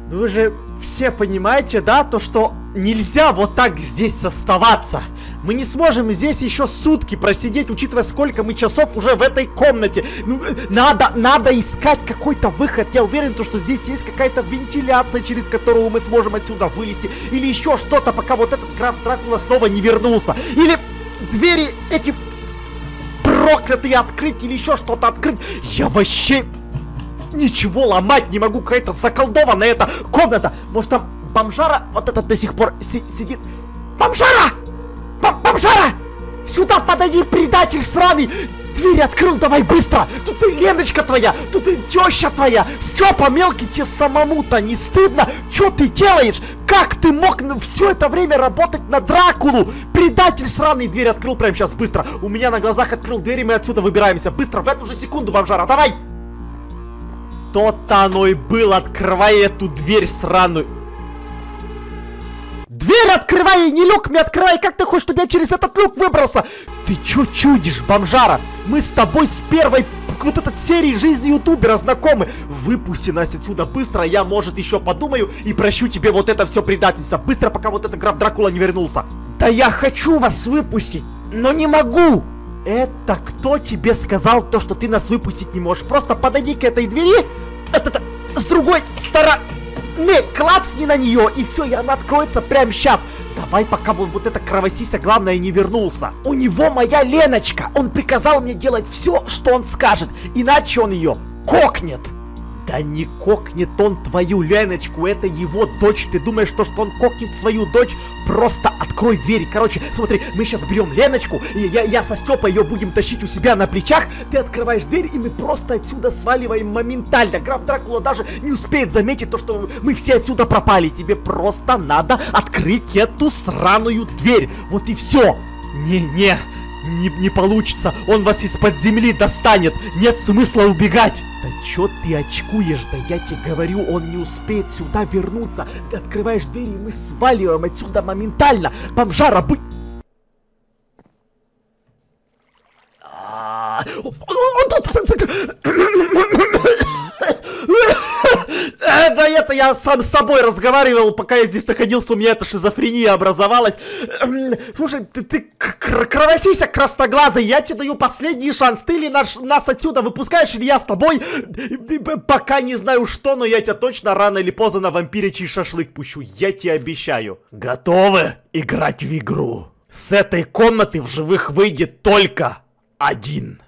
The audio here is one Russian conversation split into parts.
Ну вы же все понимаете, да, то что нельзя вот так здесь оставаться. Мы не сможем здесь еще сутки просидеть, учитывая, сколько мы часов уже в этой комнате. Ну, надо искать какой-то выход. Я уверен, то, что здесь есть какая-то вентиляция, через которую мы сможем отсюда вылезти. Или еще что-то, пока вот этот граф Дракула снова не вернулся. Или двери эти проклятые открыть, или еще что-то открыть. Я вообще... ничего ломать не могу, какая-то заколдованная эта комната. Может там бомжара вот этот до сих пор сидит. Бомжара! Бомжара! Сюда подойди, предатель сраный! Дверь открыл, давай быстро! Тут и Леночка твоя, тут и теща твоя! Степа мелкий, тебе самому-то не стыдно? Что ты делаешь? Как ты мог все это время работать на Дракулу? Предатель сраный, дверь открыл прямо сейчас, быстро! У меня на глазах открыл дверь, и мы отсюда выбираемся. Быстро, в эту же секунду, бомжара, давай! То-то оно и было, открывай эту дверь сраную. Дверь открывай, не люк мне открывай, как ты хочешь, чтобы я через этот люк выбрался? Ты чё чудишь, бомжара? Мы с тобой с первой вот этой серии жизни ютубера знакомы. Выпусти нас отсюда быстро, я, может, еще подумаю и прощу тебе вот это все предательство. Быстро, пока вот этот граф Дракула не вернулся. Да я хочу вас выпустить, но не могу. Это кто тебе сказал то, что ты нас выпустить не можешь? Просто подойди к этой двери, с другой стороны, клацни на нее, и все, и она откроется прямо сейчас. Давай, пока вот это кровосися, главное, не вернулся. У него моя Леночка, он приказал мне делать все, что он скажет, иначе он ее кокнет. Да не кокнет он твою Леночку, это его дочь. Ты думаешь, что он кокнет свою дочь? Просто открой двери. Короче, смотри, мы сейчас берем Леночку, и я со Степой ее будем тащить у себя на плечах. Ты открываешь дверь, и мы просто отсюда сваливаем моментально. Граф Дракула даже не успеет заметить то, что мы все отсюда пропали. Тебе просто надо открыть эту сраную дверь. Вот и все. Не получится. Он вас из-под земли достанет. Нет смысла убегать. Да чё ты очкуешь? Да я тебе говорю, он не успеет сюда вернуться. Ты открываешь дверь, и мы сваливаем отсюда моментально. Бомжара, будь... Это я сам с собой разговаривал, пока я здесь находился, у меня эта шизофрения образовалась. Слушай, ты кровосися красноглазый, я тебе даю последний шанс. Ты или нас отсюда выпускаешь, или я с тобой? Пока не знаю что, но я тебя точно рано или поздно на вампиричий шашлык пущу, я тебе обещаю. Готовы играть в игру? С этой комнаты в живых выйдет только один.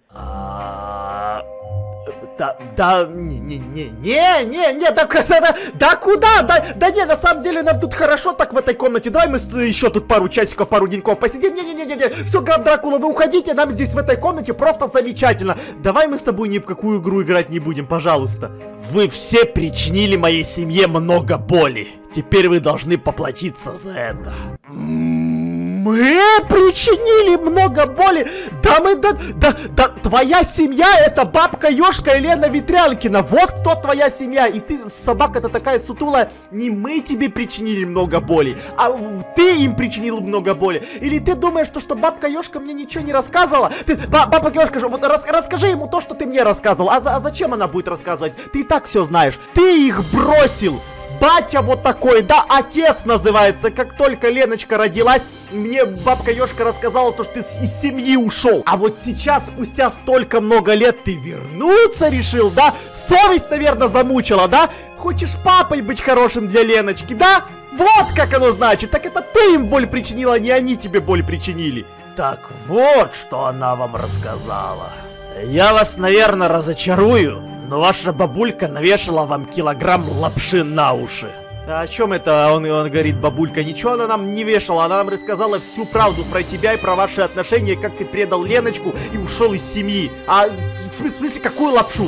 Да куда? Да не, на самом деле нам тут хорошо так в этой комнате. Давай мы еще тут пару часиков, пару деньков посидим. Не, все, граф Дракула, вы уходите, нам здесь в этой комнате просто замечательно. Давай мы с тобой ни в какую игру играть не будем, пожалуйста. Вы все причинили моей семье много боли. Теперь вы должны поплатиться за это. Мы причинили много боли. Да, твоя семья это бабка Ёшка и Лена Ветрянкина. Вот кто твоя семья. И ты, собака-то такая сутулая. Не мы тебе причинили много боли, а ты им причинил много боли. Или ты думаешь, что бабка Ёшка мне ничего не рассказывала? Бабка Ёшка, вот расскажи ему то, что ты мне рассказывал. А зачем она будет рассказывать? Ты и так все знаешь. Ты их бросил. Батя вот такой, да, отец называется. Как только Леночка родилась, мне бабка Ёшка рассказала то, что ты из семьи ушел. А вот сейчас, спустя столько много лет, ты вернуться решил, да? Совесть, наверное, замучила, да? Хочешь папой быть хорошим для Леночки, да? Вот как оно значит. Так это ты им боль причинила, а не они тебе боль причинили. Так вот, что она вам рассказала. Я вас, наверное, разочарую. Но ваша бабулька навешала вам килограмм лапши на уши. А о чем это он говорит, бабулька? Ничего она нам не вешала, она нам рассказала всю правду про тебя и про ваши отношения, как ты предал Леночку и ушел из семьи. А в смысле, какую лапшу?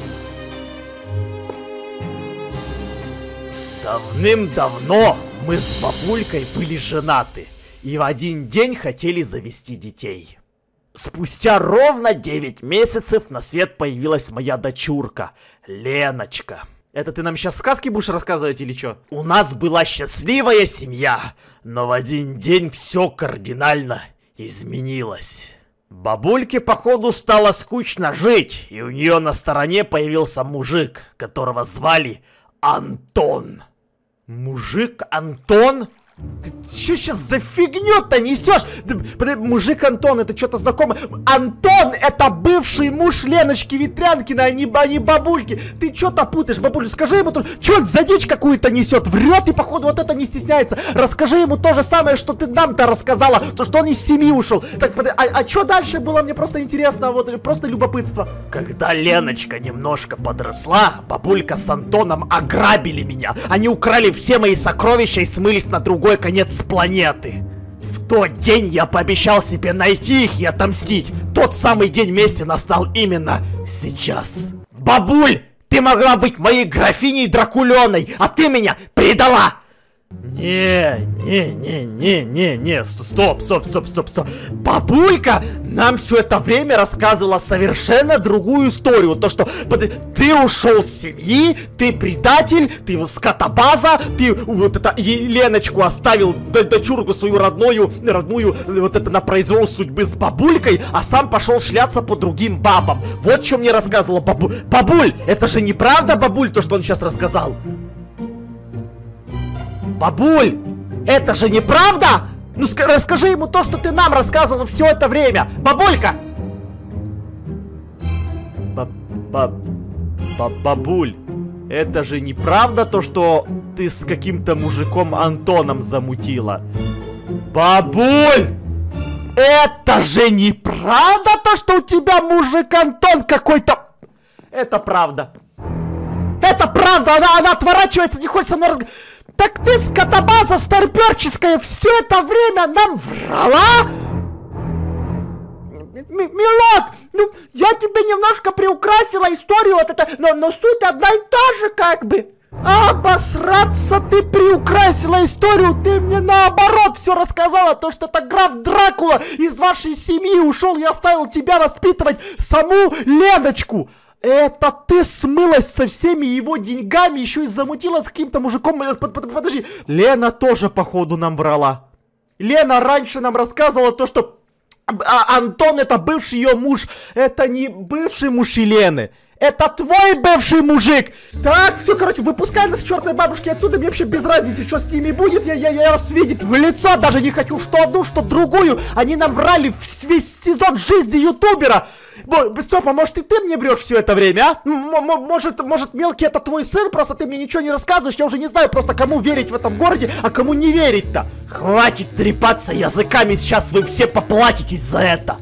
Давным-давно мы с бабулькой были женаты и в один день хотели завести детей. Спустя ровно 9 месяцев на свет появилась моя дочурка, Леночка. Это ты нам сейчас сказки будешь рассказывать или что? У нас была счастливая семья, но в один день все кардинально изменилось. Бабульке, походу, стало скучно жить, и у нее на стороне появился мужик, которого звали Антон. Мужик Антон? Ты что сейчас за фигню-то несешь? Мужик Антон, это что-то знакомое. Антон, это бывший муж Леночки Ветрянкина, а не бабульки. Ты что-то путаешь, бабуль, скажи ему, что за дичь какую-то несет, врет и походу вот это не стесняется. Расскажи ему то же самое, что ты нам-то рассказала, то что он из семьи ушел. Так, а что дальше было, мне просто интересно, вот просто любопытство. Когда Леночка немножко подросла, бабулька с Антоном ограбили меня. Они украли все мои сокровища и смылись на другой конец планеты. В тот день я пообещал себе найти их и отомстить. Тот самый день мести настал именно сейчас. Бабуль, ты могла быть моей графиней Дракуленой, а ты меня предала! Не, стоп. Бабулька нам все это время рассказывала совершенно другую историю. То, что ты ушел с семьи, ты предатель, ты скотобаза, ты вот это Леночку оставил, дочурку свою родную, вот это на произвол судьбы с бабулькой, а сам пошел шляться по другим бабам. Вот что мне рассказывала бабуль, это же неправда, бабуль, то, что он сейчас рассказал? Бабуль, это же неправда? Ну расскажи ему то, что ты нам рассказывала все это время. Бабулька! Бабуль, это же неправда то, что ты с каким-то мужиком Антоном замутила? Бабуль! Это же неправда то, что у тебя мужик Антон какой-то... Это правда. Это правда, она отворачивается, не хочет со мной разговаривать. Так ты, скотобаза старперческая, все это время нам врала? Милок, ну, я тебе немножко приукрасила историю вот это, но суть одна и та же как бы. Обосраться, ты приукрасила историю, ты мне наоборот все рассказала, то, что это граф Дракула из вашей семьи ушел и оставил тебя воспитывать саму Леночку. Это ты смылась со всеми его деньгами, еще и замутила с каким-то мужиком. Подожди, Лена тоже, походу, нам врала. Лена раньше нам рассказывала то, что Антон это бывший ее муж. Это не бывший муж Елены. Это твой бывший мужик! Так, все, короче, выпускай нас к чертовой бабушке отсюда. Мне вообще без разницы, что с ними будет. Я вас видеть в лицо даже не хочу. Что одну, что другую. Они нам врали весь сезон жизни ютубера. Степа, может и ты мне врешь все это время, а? Может мелкий это твой сын, просто ты мне ничего не рассказываешь. Я уже не знаю просто, кому верить в этом городе, а кому не верить-то. Хватит трепаться языками, сейчас вы все поплатитесь за это.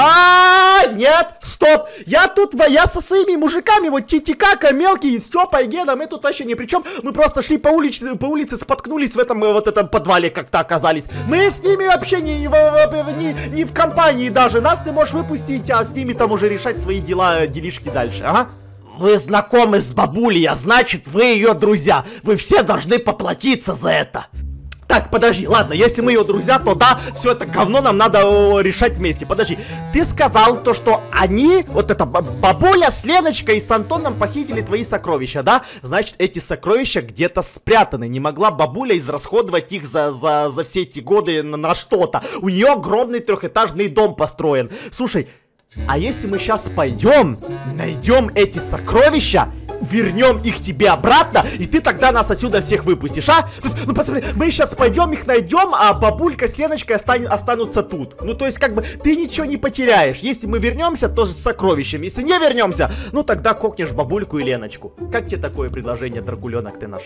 Нет, стоп. Я со своими мужиками, вот Титикака, мелкий, Степа и Гена, мы тут вообще ни при чем. Мы просто шли по улице, споткнулись в этом вот этом подвале, как-то оказались. Мы с ними вообще не в компании даже. Нас ты можешь выпустить, а с ними там уже решать свои делишки дальше, ага? Вы знакомы с бабулей, а значит вы ее друзья. Вы все должны поплатиться за это. Так, подожди, ладно, если мы ее друзья, то да, все это говно нам надо решать вместе. Подожди, ты сказал то, что они, вот эта бабуля с Леночкой и с Антоном похитили твои сокровища, да? Значит, эти сокровища где-то спрятаны. Не могла бабуля израсходовать их за все эти годы на что-то. У нее огромный трехэтажный дом построен. Слушай, а если мы сейчас пойдем, найдем эти сокровища, вернем их тебе обратно, и ты тогда нас отсюда всех выпустишь, а? То есть, ну посмотри, мы сейчас пойдем их найдем, а бабулька с Леночкой останутся тут. Ну то есть как бы ты ничего не потеряешь. Если мы вернемся, то с сокровищем. Если не вернемся, ну тогда кокнешь бабульку и Леночку. Как тебе такое предложение, Дракуленок, ты наш?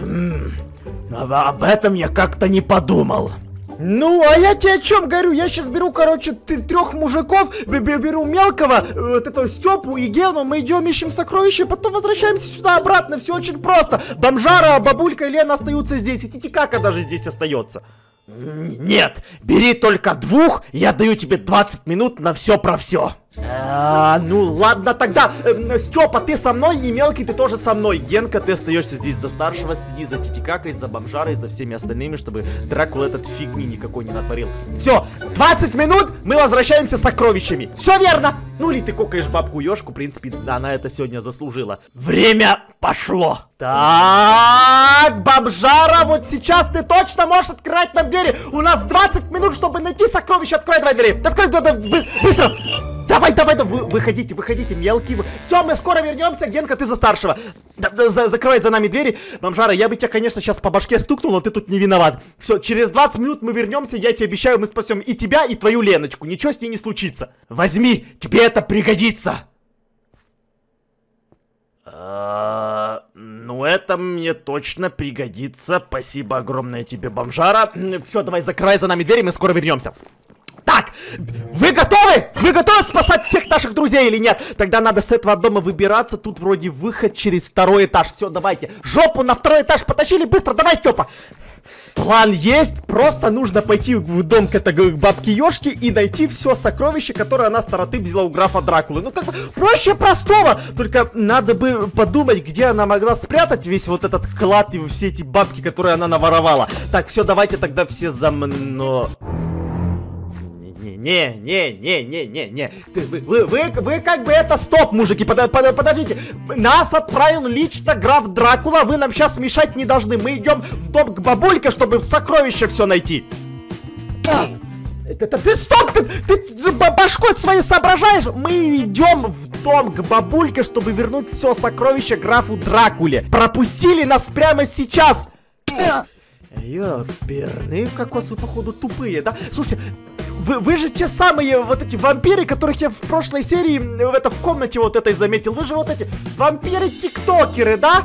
Об этом я как-то не подумал. Ну, а я тебе о чем говорю? Я сейчас беру, короче, 3 мужиков, беру мелкого, вот этого Степу и Гену, мы идем ищем сокровища, потом возвращаемся сюда обратно, все очень просто. Бомжара, бабулька и Лена остаются здесь, и Титикака даже здесь остается. Нет, бери только 2, я даю тебе 20 минут на все про все. Ну ладно тогда, Степа, ты со мной, и мелкий ты тоже со мной. Генка, ты остаешься здесь за старшего, сиди за Титикакой, за бомжарой, за всеми остальными, чтобы Дракула этот фигни никакой не натворил. Все, 20 минут, мы возвращаемся с сокровищами. Все верно. Ну или ты кокаешь бабку Ёшку, в принципе, она это сегодня заслужила. Время пошло. Так, бомжара, вот сейчас ты точно можешь открывать нам двери. У нас 20 минут, чтобы найти сокровища. Открой 2 двери. Открой, быстро. Да, Давай, выходите, мелкий. Все, мы скоро вернемся. Генка, ты за старшего. Закрывай за нами двери. Бомжара, я бы тебя, конечно, сейчас по башке стукнул, но ты тут не виноват. Все, через 20 минут мы вернемся, я тебе обещаю, мы спасем и тебя, и твою Леночку. Ничего с ней не случится. Возьми, тебе это пригодится. Ну, это мне точно пригодится. Спасибо огромное тебе, бомжара. Все, давай, закрывай за нами двери, мы скоро вернемся. Так, вы готовы? Вы готовы спасать всех наших друзей или нет? Тогда надо с этого дома выбираться. Тут вроде выход через второй этаж. Все, давайте. Жопу на второй этаж потащили. Быстро, давай, Степа. План есть. Просто нужно пойти в дом к этой бабке Ёшки и найти все сокровище, которое она староты взяла у графа Дракулы. Ну, как бы проще простого. Только надо бы подумать, где она могла спрятать весь вот этот клад и все эти бабки, которые она наворовала. Так, все, давайте тогда все за мной. Не. Вы как бы это... Стоп, мужики, подождите. Нас отправил лично граф Дракула. Вы нам сейчас мешать не должны. Мы идем в дом к бабульке, чтобы в сокровище все найти. Ты стоп! Ты башкой своей соображаешь? Мы идем в дом к бабульке, чтобы вернуть все сокровище графу Дракуле. Пропустили нас прямо сейчас. Ёперные кокосы, походу, тупые, да? Слушайте, вы же те самые вот эти вампиры, которых я в прошлой серии в комнате вот этой заметил. Вы же вот эти вампиры-тиктокеры, да?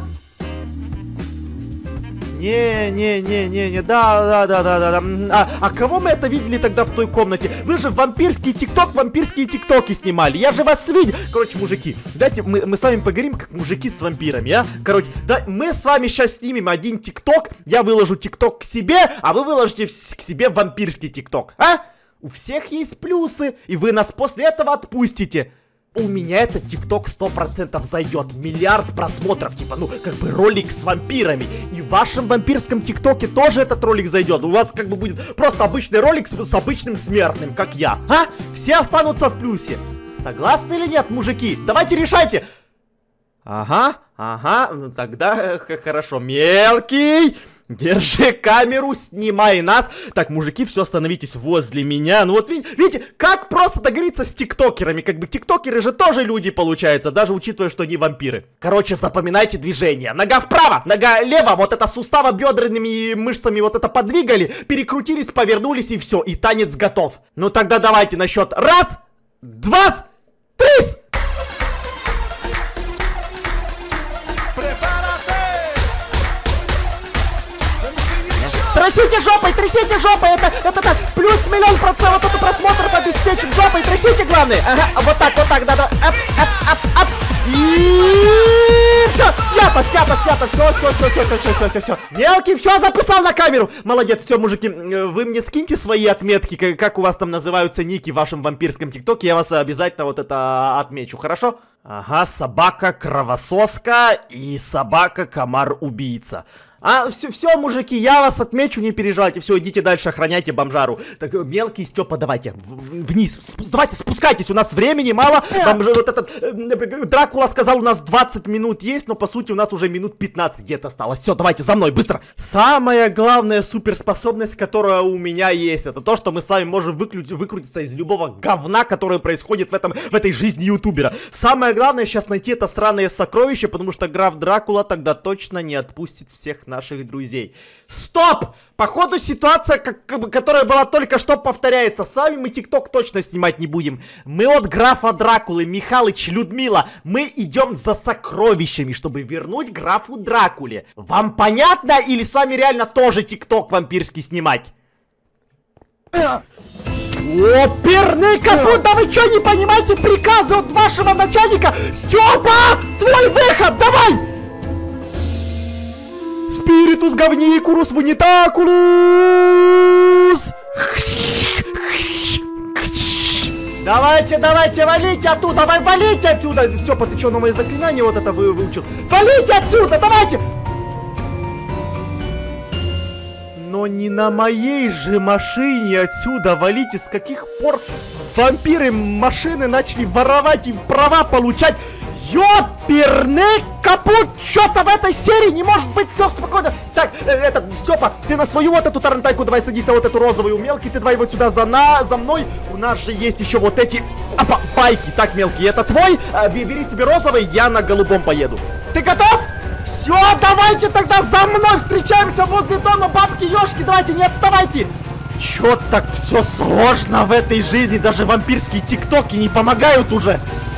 Не, да. А кого мы это видели тогда в той комнате? Вы же вампирские тиктоки снимали. Я же вас видел. Короче, мужики, давайте мы с вами поговорим, как мужики с вампирами, а? Короче, да, мы с вами сейчас снимем один тикток. Я выложу тикток к себе, а вы выложите к себе вампирский тикток, а? У всех есть плюсы, и вы нас после этого отпустите. У меня этот тикток 100% зайдет. 1 миллиард просмотров, типа, ну, как бы ролик с вампирами. И в вашем вампирском тиктоке тоже этот ролик зайдет. У вас как бы будет просто обычный ролик с обычным смертным, как я. А? Все останутся в плюсе. Согласны или нет, мужики? Давайте решайте. Ага, ну тогда хорошо. Мелкий, держи камеру, снимай нас. Так, мужики, все, становитесь возле меня. Ну вот видите, как просто договориться с тиктокерами. Как бы тиктокеры же тоже люди, получается, даже учитывая, что они вампиры. Короче, запоминайте движение. Нога вправо, нога лево. Вот это суставобедренными мышцами вот это подвигали, перекрутились, повернулись и все. И танец готов. Ну тогда давайте на счет 1, 2, 3. Трясите жопой, это так, плюс 1 000 000% вот это просмотров обеспечим жопой, трясите, главное, ага, вот так, да, ап, и все, снято, все, мелкий, все, записал на камеру, молодец, все, мужики, вы мне скиньте свои отметки, как у вас там называются ники в вашем вампирском тиктоке, я вас обязательно вот это отмечу, хорошо? Ага, собака-кровососка и собака-комар-убийца. А, все, мужики, я вас отмечу, не переживайте. Все, идите дальше, охраняйте бомжару. Так, мелкий, Степа, давайте, вниз. Давайте, спускайтесь, у нас времени мало. Вот этот Дракула сказал, у нас 20 минут есть, но по сути у нас уже минут 15 где-то осталось. Все, давайте, за мной, быстро. Самая главная суперспособность, которая у меня есть, это то, что мы с вами можем выкрутиться из любого говна, которое происходит в этой жизни ютубера. Самое главное сейчас найти это сраное сокровище, потому что граф Дракула тогда точно не отпустит всех наших друзей. Стоп! Походу ситуация, которая была только что, повторяется. С вами мы тикток точно снимать не будем. Мы от графа Дракулы, Михалыч, Людмила. Мы идем за сокровищами, чтобы вернуть графу Дракуле. Вам понятно? Или с вами реально тоже тикток вампирский снимать? Оперный капут, да вы что не понимаете приказы от вашего начальника? Степа! Твой выход, давай! Спиритус говникурус вунитакулус! Давайте, валите оттуда, валите отсюда! Степа, ты что, новое заклинание вот это выучил? Валите отсюда, давайте! Но не на моей же машине отсюда валите. С каких пор вампиры машины начали воровать и права получать? Ёперный капут! Что-то в этой серии не может быть все спокойно. Так, Степа, ты на свою вот эту тарантайку давай садись на вот эту розовую. Мелкий, ты давай вот сюда за мной. У нас же есть еще вот эти Байки. Так, мелкий, это твой? Бери себе розовый, я на голубом поеду. Ты готов? Все, давайте тогда за мной встречаемся возле дома бабки Ёшки. Давайте, не отставайте. Чё так все сложно в этой жизни? Даже вампирские тиктоки не помогают уже.